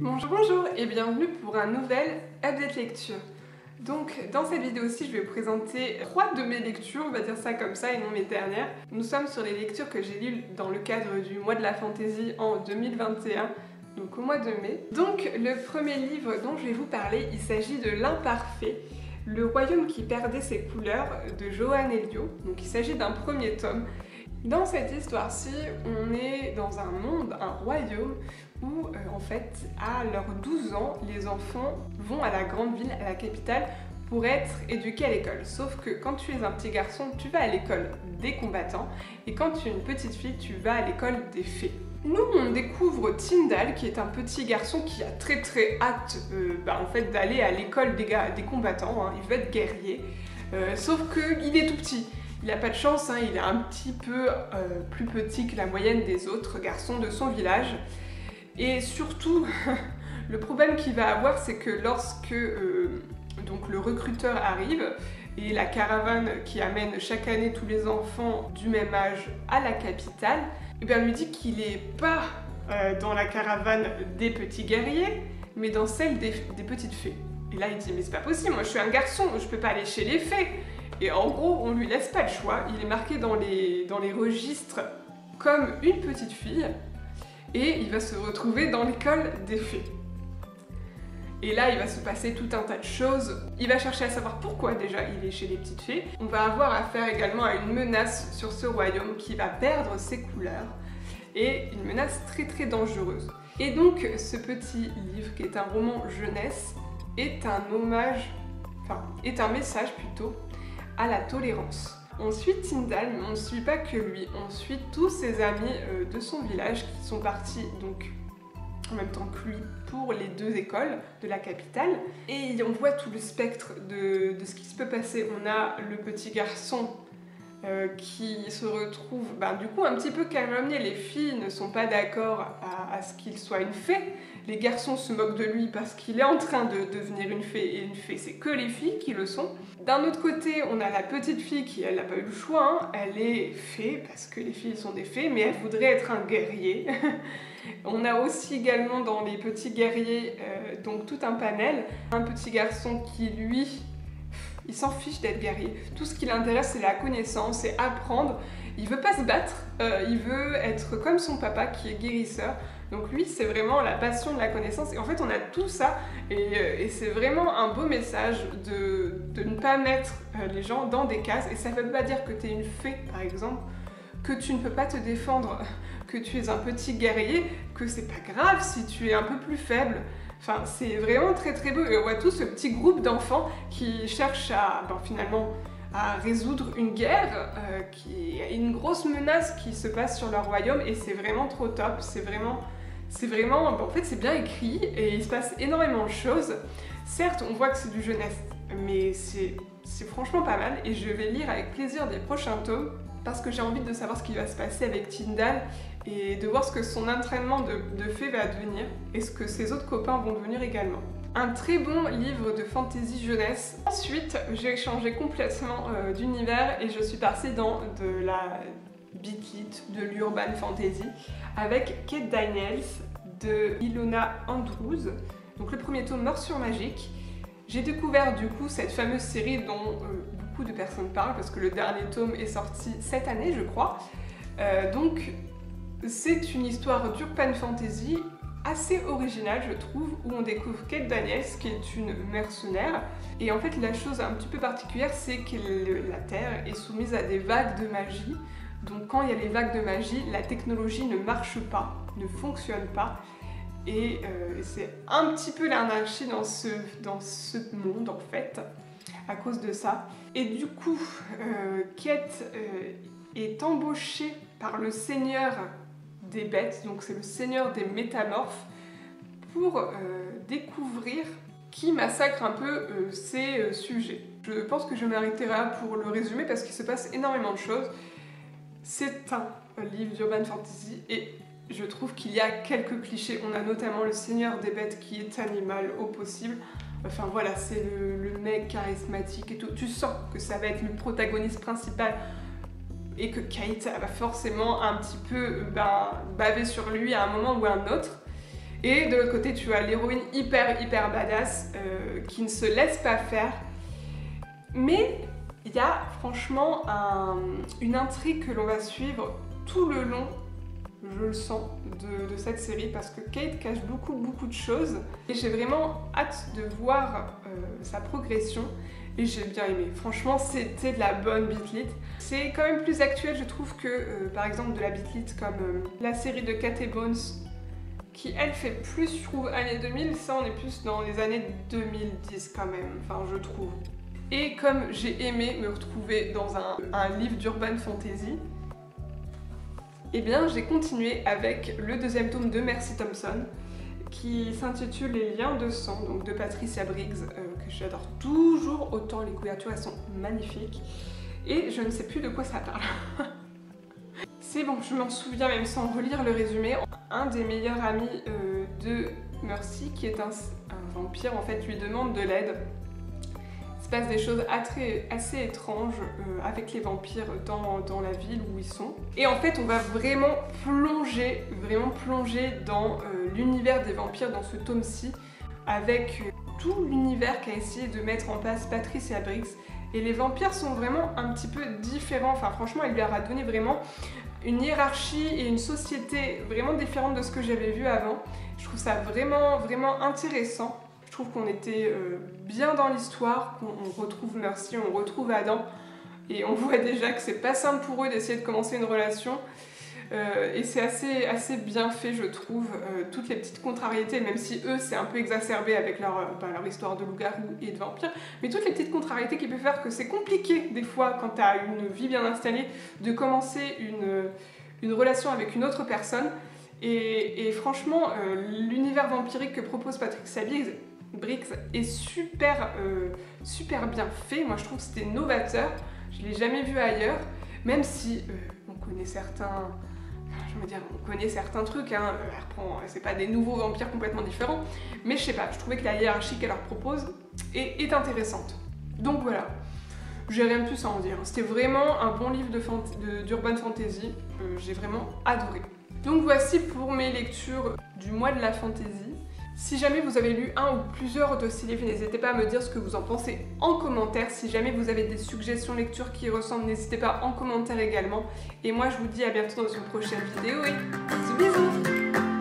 Bonjour et bienvenue pour un nouvel update lecture. Donc dans cette vidéo-ci, je vais vous présenter 3 de mes lectures, on va dire ça comme ça et non mes dernières. Nous sommes sur les lectures que j'ai lues dans le cadre du mois de la fantaisie en 2021, donc au mois de mai. Donc le premier livre dont je vais vous parler, il s'agit de L'Imparfait, le royaume qui perdait ses couleurs de Johan Elio. Donc il s'agit d'un premier tome. Dans cette histoire-ci, on est dans un monde, un royaume, où en fait, à leurs 12 ans, les enfants vont à la grande ville, à la capitale, pour être éduqués à l'école. Sauf que quand tu es un petit garçon, tu vas à l'école des combattants, et quand tu es une petite fille, tu vas à l'école des fées. Nous, on découvre Tyndall, qui est un petit garçon qui a très hâte en fait, d'aller à l'école des combattants, hein. Il veut être guerrier, sauf qu'il est tout petit. Il n'a pas de chance, hein, il est un petit peu plus petit que la moyenne des autres garçons de son village. Et surtout, le problème qu'il va avoir, c'est que lorsque donc le recruteur arrive, et la caravane qui amène chaque année tous les enfants du même âge à la capitale, et bien lui dit qu'il n'est pas dans la caravane des petits guerriers, mais dans celle des petites fées. Et là il dit, mais c'est pas possible, moi je suis un garçon, je peux pas aller chez les fées. Et en gros, on lui laisse pas le choix, il est marqué dans les registres comme une petite fille, et il va se retrouver dans l'école des fées. Et là, il va se passer tout un tas de choses. Il va chercher à savoir pourquoi déjà il est chez les petites fées. On va avoir affaire également à une menace sur ce royaume qui va perdre ses couleurs, et une menace très dangereuse. Et donc, ce petit livre, qui est un roman jeunesse, est un hommage, est un message plutôt, à la tolérance. On suit Tyndall, mais on ne suit pas que lui, on suit tous ses amis de son village qui sont partis donc en même temps que lui pour les 2 écoles de la capitale. Et on voit tout le spectre de ce qui se peut passer. On a le petit garçon qui se retrouve du coup un petit peu calomnié. Les filles ne sont pas d'accord à ce qu'il soit une fée. Les garçons se moquent de lui parce qu'il est en train de devenir une fée, et une fée c'est que les filles qui le sont. D'un autre côté, on a la petite fille qui, elle n'a pas eu le choix, hein. Elle est fée parce que les filles sont des fées, mais elle voudrait être un guerrier. On a aussi également dans les petits guerriers donc tout un panel. Un petit garçon qui lui, il s'en fiche d'être guerrier. Tout ce qui l'intéresse c'est la connaissance, c'est apprendre. Il veut pas se battre, il veut être comme son papa qui est guérisseur. Donc lui, c'est vraiment la passion de la connaissance. Et en fait, on a tout ça. Et c'est vraiment un beau message de ne pas mettre les gens dans des cases. Et ça ne veut pas dire que tu es une fée, par exemple, que tu ne peux pas te défendre, que tu es un petit guerrier, que c'est pas grave si tu es un peu plus faible. Enfin, c'est vraiment très beau. Et on voit tout ce petit groupe d'enfants qui cherchent à, finalement, à résoudre une guerre, qui est une grosse menace qui se passe sur leur royaume. Et c'est vraiment trop top. C'est vraiment, en fait, c'est bien écrit et il se passe énormément de choses. Certes, on voit que c'est du jeunesse, mais c'est franchement pas mal. Et je vais lire avec plaisir des prochains tomes parce que j'ai envie de savoir ce qui va se passer avec Tyndall et de voir ce que son entraînement de fée va devenir et ce que ses autres copains vont devenir également. Un très bon livre de fantasy jeunesse. Ensuite, j'ai changé complètement d'univers et je suis partie dans de la beat lit, de l'urban fantasy, avec Kate Daniels de Ilona Andrews. Donc le premier tome, Morsure magique. J'ai découvert du coup cette fameuse série dont beaucoup de personnes parlent parce que le dernier tome est sorti cette année, je crois. Donc c'est une histoire d'urban fantasy assez originale, je trouve, où on découvre Kate Daniels, qui est une mercenaire. Et en fait, la chose un petit peu particulière, c'est que la Terre est soumise à des vagues de magie. Donc quand il y a les vagues de magie, la technologie ne marche pas, ne fonctionne pas. Et c'est un petit peu l'anarchie dans ce monde, en fait, à cause de ça. Et du coup, Kate est embauchée par le seigneur des bêtes, donc c'est le seigneur des métamorphes, pour découvrir qui massacre un peu ces sujets. Je pense que je m'arrêterai là pour le résumer parce qu'il se passe énormément de choses. C'est un livre d'urban fantasy et je trouve qu'il y a quelques clichés. On a notamment le seigneur des bêtes qui est animal au possible. Enfin voilà, c'est le mec charismatique et tout. Tu sens que ça va être le protagoniste principal et que Kate va forcément un petit peu baver sur lui à un moment ou à un autre. Et de l'autre côté, tu as l'héroïne hyper badass qui ne se laisse pas faire. Mais il y a franchement une intrigue que l'on va suivre tout le long, je le sens, de cette série parce que Kate cache beaucoup de choses et j'ai vraiment hâte de voir sa progression et j'ai bien aimé. Franchement, c'était de la bonne Beat Lit. C'est quand même plus actuel, je trouve, que par exemple de la Beat Lit comme la série de Cat & Bones qui elle fait plus, je trouve, années 2000. Ça, on est plus dans les années 2010 quand même, enfin je trouve. Et comme j'ai aimé me retrouver dans un livre d'urban fantasy, eh bien j'ai continué avec le deuxième tome de Mercy Thompson qui s'intitule Les liens de sang, donc de Patricia Briggs, que j'adore toujours autant. Les couvertures elles sont magnifiques et je ne sais plus de quoi ça parle. C'est bon, je m'en souviens même sans relire le résumé. Un des meilleurs amis de Mercy, qui est un vampire, en fait, lui demande de l'aide. Il se passe des choses assez étranges avec les vampires dans la ville où ils sont. Et en fait, on va vraiment plonger dans l'univers des vampires dans ce tome-ci, avec tout l'univers qu'a essayé de mettre en place Patricia Briggs. Et les vampires sont vraiment un petit peu différents. Enfin, franchement, elle lui a donné vraiment une hiérarchie et une société vraiment différente de ce que j'avais vu avant. Je trouve ça vraiment intéressant. Je trouve qu'on était bien dans l'histoire, qu'on retrouve Mercy, on retrouve Adam, et on voit déjà que c'est pas simple pour eux d'essayer de commencer une relation. Et c'est assez bien fait, je trouve, toutes les petites contrariétés, même si eux c'est un peu exacerbé avec leur histoire de loup-garou et de vampire, mais toutes les petites contrariétés qui peuvent faire que c'est compliqué des fois quand tu as une vie bien installée de commencer une relation avec une autre personne. Et franchement, l'univers vampirique que propose Patricia Briggs est super bien fait. Moi je trouve que c'était novateur, je l'ai jamais vu ailleurs, même si on connaît certains... on connaît certains trucs, hein. C'est pas des nouveaux vampires complètement différents, mais je sais pas, je trouvais que la hiérarchie qu'elle leur propose est intéressante. Donc voilà, j'ai rien de plus à en dire. C'était vraiment un bon livre d'urban fantasy, j'ai vraiment adoré. Donc voici pour mes lectures du mois de la fantasy. Si jamais vous avez lu un ou plusieurs de ces livres, n'hésitez pas à me dire ce que vous en pensez en commentaire. Si jamais vous avez des suggestions lectures qui ressemblent, n'hésitez pas en commentaire également. Et moi je vous dis à bientôt dans une prochaine vidéo et bisous bisous.